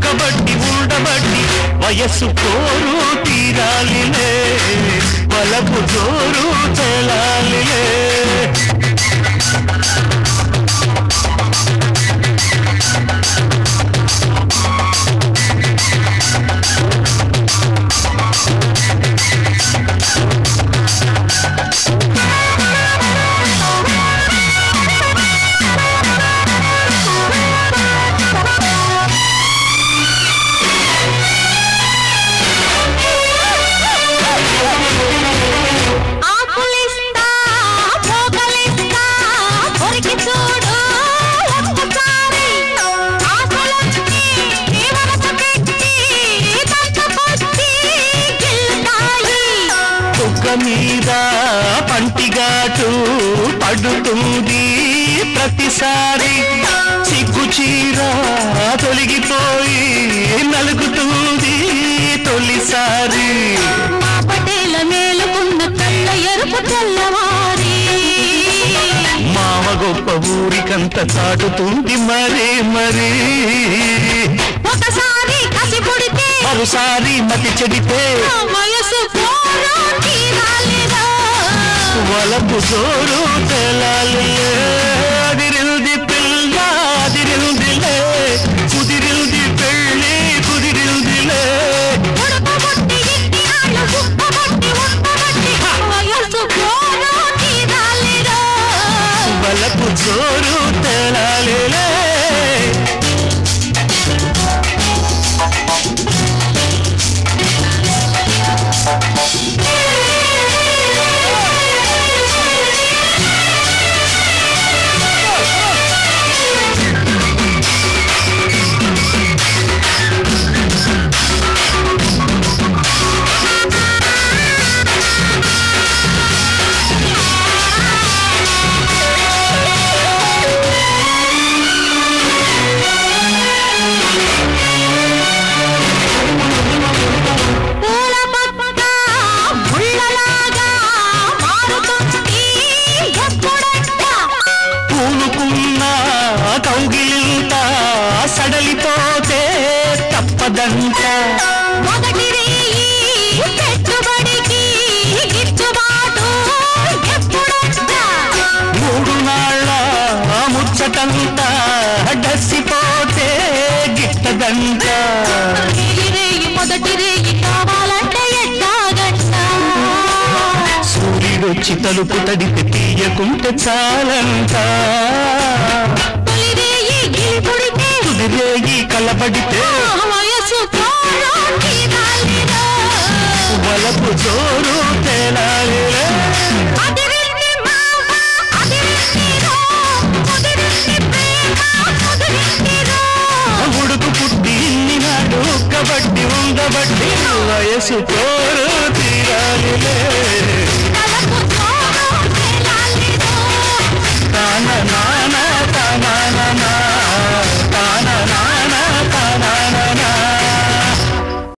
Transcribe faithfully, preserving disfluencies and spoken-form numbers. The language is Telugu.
ఉక్కబట్టి ఉండబట్టి వయస్సు కోరు తీరాలిలే వలపు జోరు తెలాలిలే మీద పంటిగాటు పడుతుంది ప్రతిసారి సిగ్గు చీర తొలగిపోయి నలుగుతుంది తొలిసారి మా పటేల మేలుకున్న కళ్ళ ఎరుపు తెల్లవారి మామ గొప్ప ఊరికంత చాటుతుంది మరీ మరీ ఒకసారి కసి పుడితే మరోసారి మతి చెడితే వయసు వలపు జోరు తెలాలిలే అదిరిల్ది పిల్ల అదిరిల్దిలే కుదిరిల్ది పెళ్ళి కుదిరిల్దిలే వలపు జోరు తెలాలిలే సడలిపోతే తప్పదంట మొదటి పెట్టుబడికి గిట్టుబాటు ఎప్పుడంట మూడు నాళ్ళ ముచ్చటంతా డసిపోతే గిట్టదంట మొదటి రేయి కావాలంటే ఎట్టాగంట సూర్యుడొచ్చి తలుపు తడితే తీయకుంటే చాలంట రేగి కలబడితే వయసు వలపు జోరు తేలాలిలే ఉడుకు పుట్టి ఇన్ని నాడు కబడ్డీ ఉండబట్టి వయసు కోరు తీరాలిలే